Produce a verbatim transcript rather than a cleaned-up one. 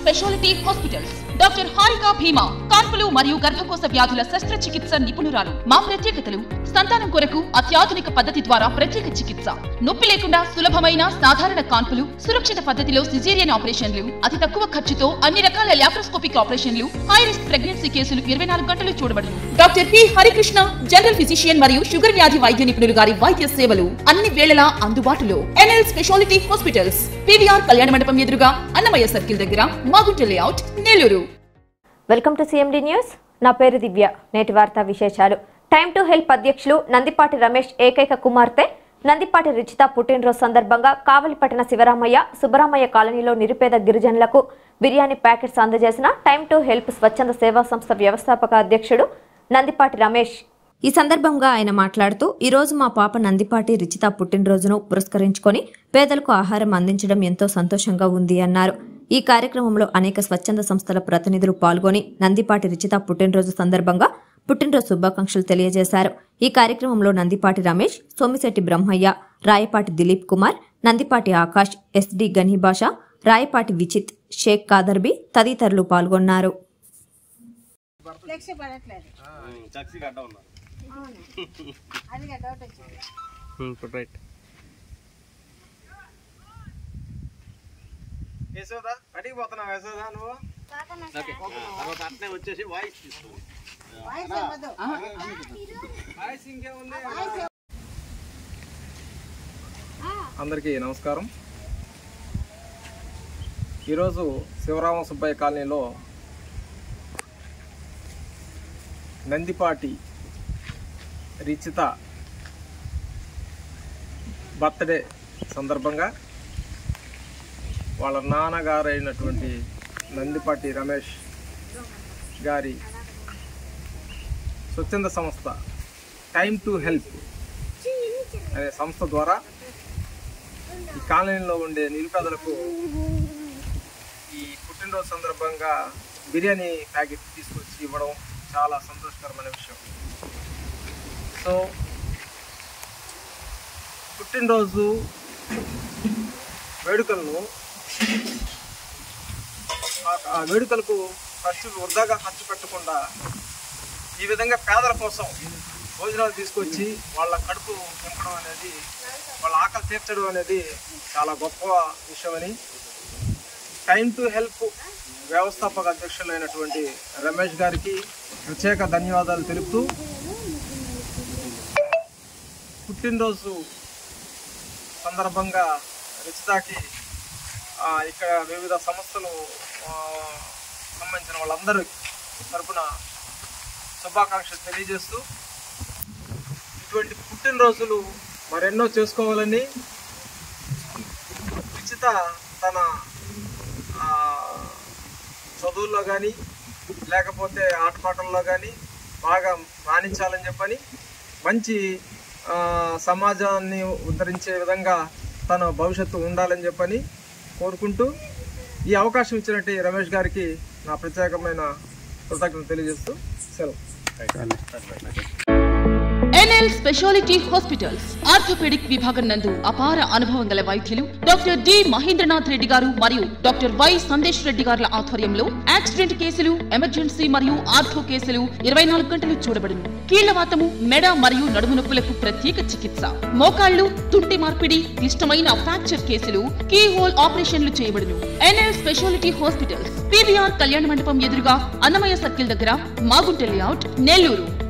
Speciality hospitals doctor Harika Bhima కాన్పులు మరియు గర్భకోశ వ్యాధుల శస్త్రచికిత్స నిపుణురాలు. మా ప్రత్యేకతలు సంతానం కొరకు అత్యాధునిక పద్ధతి ద్వారా ప్రత్యేక చికిత్స, నొప్పి లేకుండా సులభమైన సాధారణ కాన్పులు, సురక్షిత పద్ధతిలో సిజేరియన్ ఆపరేషన్లు, అతి తక్కువ ఖర్చుతో అన్ని రకాల లాప్రోస్కోపిక్ ఆపరేషన్లు, హై రిస్క్ ప్రెగ్నెన్సీ కేసులు ఇరవై నాలుగు గంటలు చూడబడును. Doctor P Harikrishna general physician మరియు షుగర్ వ్యాధి వైద్య నిపుణులు గారి వైద్య సేవలు అన్ని వేళలా అందుబాటులో. ఎన్ఎల్ స్పెషాలిటీ హాస్పిటల్స్, పీవీఆర్ కళ్యాణ మండపం ఎదురుగా, అన్నమయ్య సర్కిల్ దగ్గర, Magunta layout, Nellore. Welcome to CMD news. నా పేరు దివ్య. నేటి వార్తా విశేషాలు. టైమ్ టు హెల్ప్ అధ్యక్షులు నందిపాటి రమేష్ ఏకైక కుమార్తె నందిపాటి రిచిత పుట్టినరోజు సందర్భంగా కావలిపట్టణ శివరామయ్య సుబ్బరామయ్య కాలనీలో నిరుపేద గిరిజనులకు బిర్యానీ ప్యాకెట్స్ అందజేసిన టైమ్ టు హెల్ప్ స్వచ్ఛంద సేవా సంస్థ వ్యవస్థాపక అధ్యక్షుడు నందిపాటి రమేష్. ఈ సందర్భంగా ఆయన మాట్లాడుతూ, ఈ రోజు మా పాప నందిపాటి రిచిత పుట్టినరోజును పురస్కరించుకొని పేదలకు ఆహారం అందించడం ఎంతో సంతోషంగా ఉంది అన్నారు. ఈ కార్యక్రమంలో అనేక స్వచ్ఛంద సంస్థల ప్రతినిధులు పాల్గొని నందిపాటి రిచిత పుట్టినరోజు సందర్భంగా పుట్టినరోజు శుభాకాంక్షలు తెలియజేశారు. ఈ కార్యక్రమంలో నందిపాటి రమేష్, సోమిశెట్టి బ్రహ్మయ్య, రాయపాటి దిలీప్ కుమార్, నందిపాటి ఆకాష్, ఎస్డి గనీభాష, రాయపాటి విచిత్, షేక్ కాదర్బి తదితరులు పాల్గొన్నారు. అందరికీ నమస్కారం. ఈరోజు శివరామ సుబ్బయ్య కాలనీలో నందిపాటి రిచిత బర్త్డే సందర్భంగా వాళ్ళ నాన్నగారు అయినటువంటి నందిపాటి రమేష్ గారి స్వచ్ఛంద సంస్థ టైమ్ టు హెల్ప్ అనే సంస్థ ద్వారా ఈ కాలనీలో ఉండే నిరుపేదలకు ఈ పుట్టినరోజు సందర్భంగా బిర్యానీ ప్యాకెట్ తీసుకొచ్చి ఇవ్వడం చాలా సంతోషకరమైన విషయం. సో పుట్టినరోజు వేడుకలను ఆ వేడుకలకు ఖర్చులు వృధాగా ఖర్చు పెట్టకుండా ఈ విధంగా పేదల కోసం భోజనాలు తీసుకొచ్చి వాళ్ళ కడుపు నింపడం అనేది, వాళ్ళ ఆకలి తీర్చడం అనేది చాలా గొప్ప విషయమని టైమ్ టు హెల్ప్ వ్యవస్థాపక అధ్యక్షులైనటువంటి రమేష్ గారికి ప్రత్యేక ధన్యవాదాలు తెలుపుతూ, పుట్టినరోజు సందర్భంగా రిచితాకి ఇక్కడ వివిధ సంస్థలు సంబంధించిన వాళ్ళందరూ తరపున శుభాకాంక్షలు తెలియజేస్తూ, ఇటువంటి పుట్టినరోజులు మరెన్నో చేసుకోవాలని రిచిత తన చదువుల్లో కానీ లేకపోతే ఆటపాటల్లో కానీ బాగా రాణించాలని చెప్పని, మంచి సమాజాన్ని ఉద్ధరించే విధంగా తన భవిష్యత్తు ఉండాలని చెప్పని కోరుకుంటూ, ఈ అవకాశం ఇచ్చినట్టు రమేష్ గారికి నా ప్రత్యేకమైన కృతజ్ఞతలు తెలియజేస్తూ సెలవు. ఎన్ఎల్ స్పెషాలిటీ హాస్పిటల్స్ ఆర్థోపెడిక్ విభాగం నందు అపార అనుభవం గల వైద్యులు డాక్టర్ డి మహేంద్రనాథ్ రెడ్డి గారు మరియు డాక్టర్ వై సందేశ్ రెడ్డి గారుల ఆధ్వర్యంలో యాక్సిడెంట్ కేసులు, ఎమర్జెన్సీ మరియు ఆర్థో కేసులు ఇరవై నాలుగు గంటలు చూడబడును. కీళ్లవాతము, మెడ మరియు నడుము నొప్పులకు ప్రత్యేక చికిత్స, మోకాళ్లు, తుంటి మార్పిడి, క్లిష్టమైన ఫ్రాక్చర్ కేసులు, కీ హోల్ ఆపరేషన్లు చేయబడును. ఎన్ఎల్ స్పెషాలిటీ హాస్పిటల్స్, పీవీఆర్ కళ్యాణ మండపం ఎదురుగా, అన్నమయ్య సర్కిల్ దగ్గర, మాగుంట లేఅవుట్, నెల్లూరు.